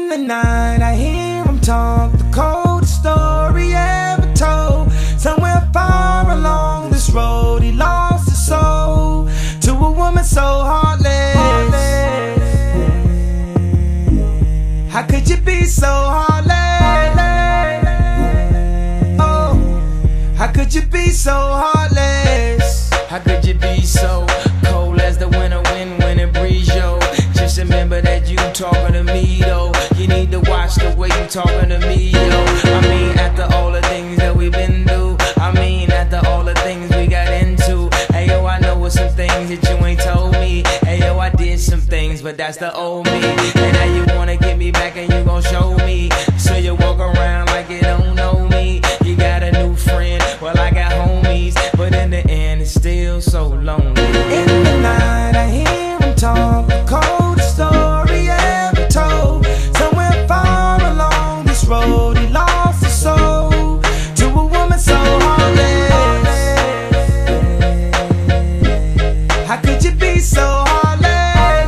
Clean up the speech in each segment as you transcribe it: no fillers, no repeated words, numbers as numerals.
In the night I hear him talk, the coldest story ever told. Somewhere far along this road he lost his soul to a woman so heartless. How could you be so heartless? Oh, how could you be so heartless? How could you be so cold as the winter wind when it breeze, yo? Just remember that you talking to me, though. You need to watch the way you talking to me, yo. I mean, after all the things that we've been through, I mean, after all the things we got into. Hey, yo, I know some things that you ain't told me. Hey, yo, I did some things, but that's the old me. And now you wanna get me back and you gon' show me. So you walk around like you don't know me. You got a new friend, well, I got homies, but in the end, it's still so lonely. In the night I hear him talk, the coldest story ever told. Somewhere far along this road he lost his soul to a woman so heartless. How could you be so heartless?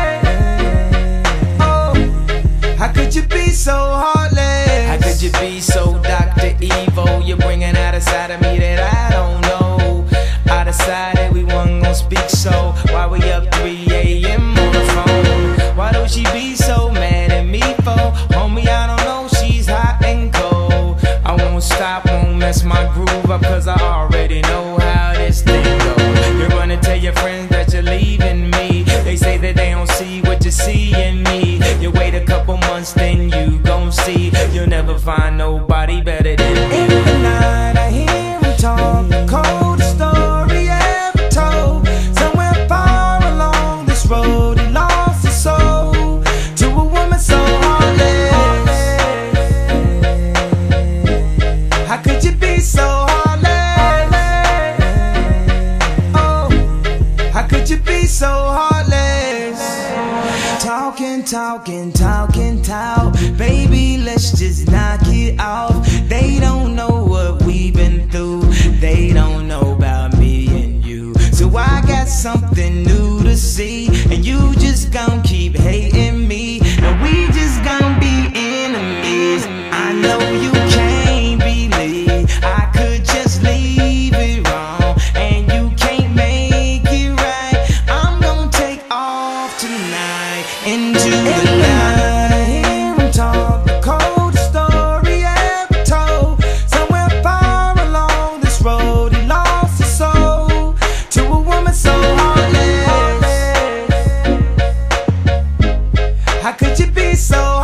Oh, how could you be so heartless? How could you be so Dr. Evil? You're bringing out a side of me that I don't know. I decided we wasn't gonna speak, so why we up 3 a.m. on the phone? Why don't she be so mad at me for? Homie, I don't know, she's hot and cold. I won't stop, won't mess my groove up, cause I already know how this thing goes. You're gonna tell your friends that you're leaving me. They say that they don't see what you see in me. You wait a couple months, then you gon' see. You'll never find nobody better than me. In the night I hear him talk, the coldest story ever told. Somewhere far along this road he lost his soul to a woman so heartless. How could you be so heartless? Oh, how could you be so heartless? Talking, talking, talking, talk. Baby, let's just knock it off. They don't know what we've been through. They don't know about me and you. So I got something new to see, and you just gon' keep hating me. And we just gon' be enemies. I know you can't believe I could just leave it wrong, and you can't make it right. I'm gonna take off tonight into the night. I hear him talk, the coldest story ever told. Somewhere far along this road he lost his soul to a woman so heartless. How could you be so